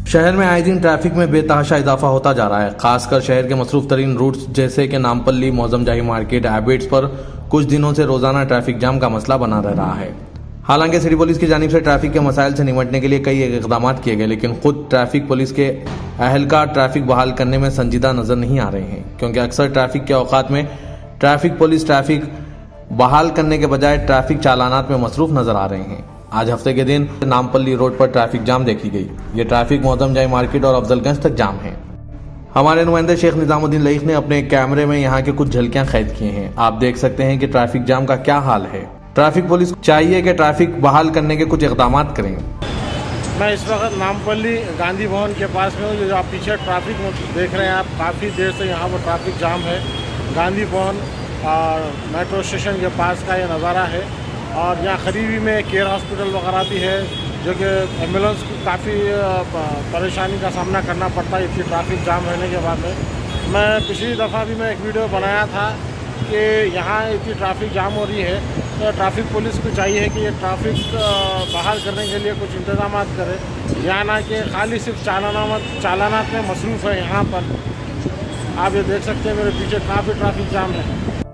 शहर में आए दिन ट्रैफिक में बेतहाशा इजाफा होता जा रहा है। खासकर शहर के मसरूफ तरीन रूट्स जैसे कि नामपल्ली, मौजम जाही मार्केट, हैबिट्स पर कुछ दिनों से रोजाना ट्रैफिक जाम का मसला बना रह रहा है। हालांकि सिटी पुलिस की जानिब से ट्रैफिक के मसाइल से निपटने के लिए कई इकदाम किए गए, लेकिन खुद ट्रैफिक पुलिस के अहलकार ट्रैफिक बहाल करने में संजीदा नजर नहीं आ रहे हैं, क्योंकि अक्सर ट्रैफिक के औकात में ट्रैफिक पुलिस ट्रैफिक बहाल करने के बजाय ट्रैफिक चालानात में मसरूफ नजर आ रहे हैं। आज हफ्ते के दिन नामपल्ली रोड पर ट्रैफिक जाम देखी गई। ये ट्रैफिक मौजम जाही मार्केट और अफजलगंज तक जाम है। हमारे नुमाइंदे शेख निजामुद्दीन लईख ने अपने कैमरे में यहाँ के कुछ झलकियां कैद की हैं। आप देख सकते हैं कि ट्रैफिक जाम का क्या हाल है। ट्रैफिक पुलिस चाहिए कि ट्रैफिक बहाल करने के कुछ इकदाम करें। मैं इस वक्त नामपल्ली गांधी भवन के पास में हूँ। जो आप पीछे ट्रैफिक देख रहे हैं, आप काफ़ी देर से यहाँ पर ट्रैफिक जाम है। गांधी भवन और मेट्रो स्टेशन के पास का ये नज़ारा है। और यहाँ करीबी में केयर हॉस्पिटल वगैरह भी है, जो कि एम्बुलेंस को काफ़ी परेशानी का सामना करना पड़ता है इतनी ट्रैफिक जाम रहने के बाद में। मैं पिछली दफ़ा भी मैं एक वीडियो बनाया था कि यहाँ इतनी ट्रैफिक जाम हो रही है, तो ट्रैफिक पुलिस को चाहिए कि ये ट्रैफिक बहाल करने के लिए कुछ इंतजाम करे। यहाँ ना कि खाली सिर्फ चालानात में मसरूफ़ है। यहाँ पर आप ये देख सकते हैं मेरे पीछे काफ़ी ट्रैफिक जाम है।